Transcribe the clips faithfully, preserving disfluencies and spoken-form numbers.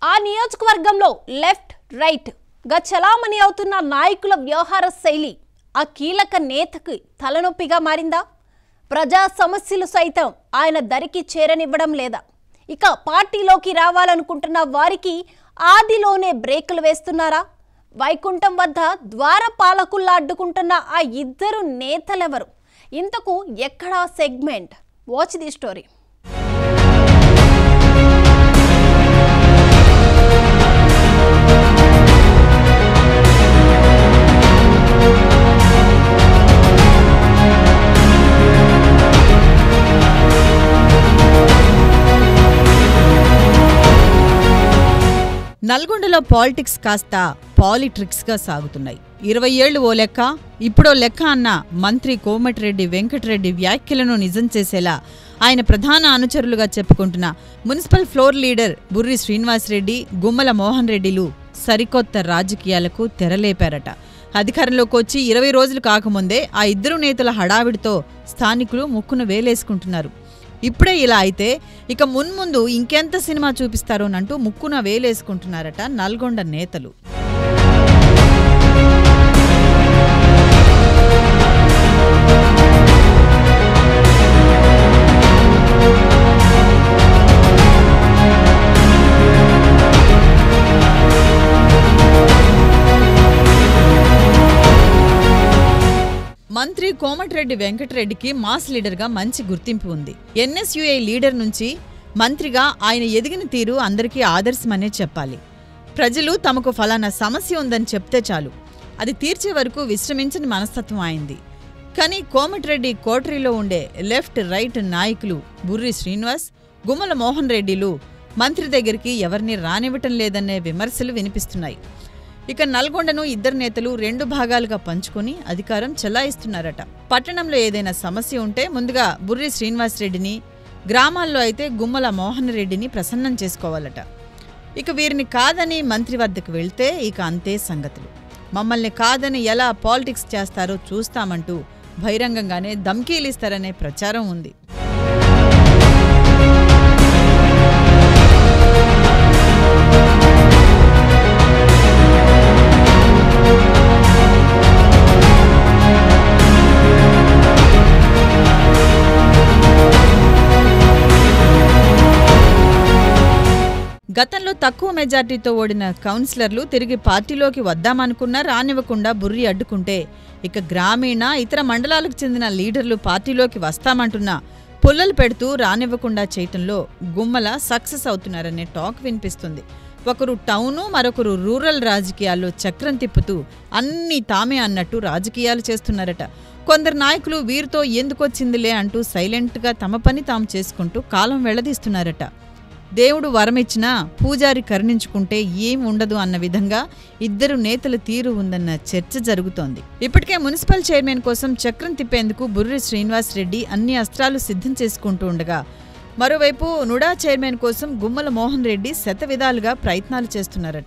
ఆ నియోజకవర్గంలో left right గా చలామణి అవుతున్న నాయకుల వ్యవహార శైలి ఆ కీలక నేతకి తలనొప్పిగా మారిందా? ప్రజా సమస్యలు సైతం ఆయన దరికి చేరనివ్వడం లేదా? ఇక పార్టీలోకి రావాలనుకుంటున్న వారికి ఆదిలోనే బ్రేకులు వేస్తున్నారా? వైకుంఠం వద్ద ద్వారపాలకుల్లా అడ్డుకుంటున్న ఆ ఇద్దరు నేతలెవరు? ఇంతకు ఎక్కడా సెగ్మెంట్? Watch the story. నల్గొండలో పాలిటిక్స్ కాస్త పాలిట్రిక్స్గా సాగుతున్నాయి. ఇరవై ఏళ్లు ఓ లెక్క, ఇప్పుడో లెక్క అన్న మంత్రి కోమటిరెడ్డి వెంకటరెడ్డి వ్యాఖ్యలను నిజం చేసేలా ఆయన ప్రధాన అనుచరులుగా చెప్పుకుంటున్న municipal floor leader Burri Srinivasa Reddy, Gummala Mohan రెడ్డిలు సరికొత్త రాజకీయాలకు తెరలేపారట. అధికారంలోకి వచ్చి ఇరవై రోజులు కాకముందే ఆ ఇద్దరు నేతల హడావిడితో స్థానికులు ముక్కును వేలేసుకుంటున్నారు. ఇప్పుడే ఇలా అయితే ఇక మున్ముందు ఇంకెంత సినిమా చూపిస్తారోనంటూ ముక్కున వేలేసుకుంటున్నారట నల్గొండ నేతలు. మంత్రి కోమటిరెడ్డి వెంకటరెడ్డికి మాస్ లీడర్గా మంచి గుర్తింపు ఉంది. ఎన్ఎస్యుఐ లీడర్ నుంచి మంత్రిగా ఆయన ఎదిగిన తీరు అందరికీ ఆదర్శమనే చెప్పాలి. ప్రజలు తమకు ఫలానా సమస్య ఉందని చెప్తే చాలు, అది తీర్చే వరకు విశ్రమించని మనస్తత్వం అయింది. కానీ కోమటిరెడ్డి కోటరీలో ఉండే లెఫ్ట్ రైట్ నాయకులు బుర్రి శ్రీనివాస్, గుమ్మల మోహన్ రెడ్డిలు మంత్రి దగ్గరికి ఎవరిని రానివ్వటం లేదనే విమర్శలు వినిపిస్తున్నాయి. ఇక నల్గొండను ఇద్దరు నేతలు రెండు భాగాలుగా పంచుకొని అధికారం చెలాయిస్తున్నారట. పట్టణంలో ఏదైనా సమస్య ఉంటే ముందుగా బుర్రి శ్రీనివాసరెడ్డిని, గ్రామాల్లో అయితే గుమ్మల మోహన్ రెడ్డిని ప్రసన్నం చేసుకోవాలట. ఇక వీరిని కాదని మంత్రి వద్దకు వెళ్తే ఇక అంతే సంగతులు. మమ్మల్ని కాదని ఎలా పాలిటిక్స్ చేస్తారో చూస్తామంటూ బహిరంగంగానే ధమ్కీలిస్తారనే ప్రచారం ఉంది. గతంలో తక్కువ మెజార్టీతో ఓడిన కౌన్సిలర్లు తిరిగి పార్టీలోకి వద్దామనుకున్నా రానివ్వకుండా బుర్రి అడ్డుకుంటే, ఇక గ్రామీణ ఇతర మండలాలకు చెందిన లీడర్లు పార్టీలోకి వస్తామంటున్నా పుల్లలు పెడుతూ రానివ్వకుండా చేయటంలో గుమ్మల సక్సెస్ అవుతున్నారనే టాక్ వినిపిస్తుంది. ఒకరు టౌను, మరొకరు రూరల్ రాజకీయాల్లో చక్రం తిప్పుతూ అన్నీ తామే అన్నట్టు రాజకీయాలు చేస్తున్నారట. కొందరు నాయకులు వీరితో ఎందుకొచ్చిందిలే అంటూ సైలెంట్గా తమ పని తాము చేసుకుంటూ కాలం వెళ్లదీస్తున్నారట. దేవుడు వరమిచ్చినా పూజారి కరుణించుకుంటే ఏం ఉండదు అన్న విధంగా ఇద్దరు నేతల తీరు ఉందన్న చర్చ జరుగుతోంది. ఇప్పటికే మున్సిపల్ చైర్మన్ కోసం చక్రం తిప్పేందుకు బుర్రి శ్రీనివాస్ రెడ్డి అన్ని అస్త్రాలు సిద్ధం చేసుకుంటూ ఉండగా, మరోవైపు నుడా చైర్మన్ కోసం గుమ్మల మోహన్ రెడ్డి శత విధాలుగా ప్రయత్నాలు చేస్తున్నారట.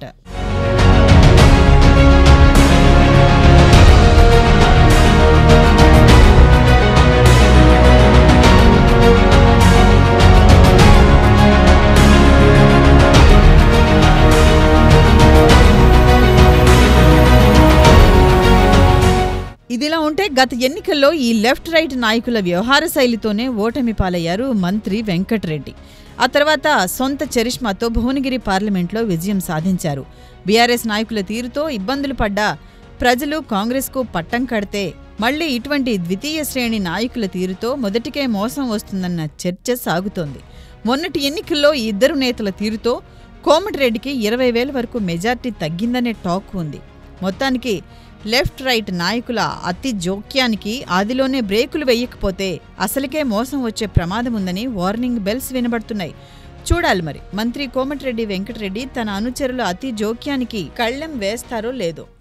ఇదిలా ఉంటే గత ఎన్నికల్లో ఈ లెఫ్ట్ రైట్ నాయకుల వ్యవహార శైలితోనే ఓటమి పాలయ్యారు మంత్రి వెంకటరెడ్డి. ఆ తర్వాత సొంత చరిష్మాతో భువనగిరి పార్లమెంట్లో విజయం సాధించారు. బీఆర్ఎస్ నాయకుల తీరుతో ఇబ్బందులు పడ్డా ప్రజలు కాంగ్రెస్కు పట్టం కడితే మళ్లీ ఇటువంటి ద్వితీయ శ్రేణి నాయకుల తీరుతో మొదటికే మోసం వస్తుందన్న చర్చ సాగుతోంది. మొన్నటి ఎన్నికల్లో ఈ ఇద్దరు నేతల తీరుతో కోమటిరెడ్డికి ఇరవై వేల వరకు మెజార్టీ తగ్గిందనే టాక్ ఉంది. మొత్తానికి లెఫ్ట్ రైట్ నాయకుల అతి జోక్యానికి ఆదిలోనే బ్రేకులు వేయకపోతే అసలుకే మోసం వచ్చే ప్రమాదం ఉందని వార్నింగ్ బెల్స్ వినబడుతున్నాయి. చూడాలి మరి మంత్రి కోమటిరెడ్డి వెంకటరెడ్డి తన అనుచరుల అతి జోక్యానికి కళ్ళెం వేస్తారో లేదో.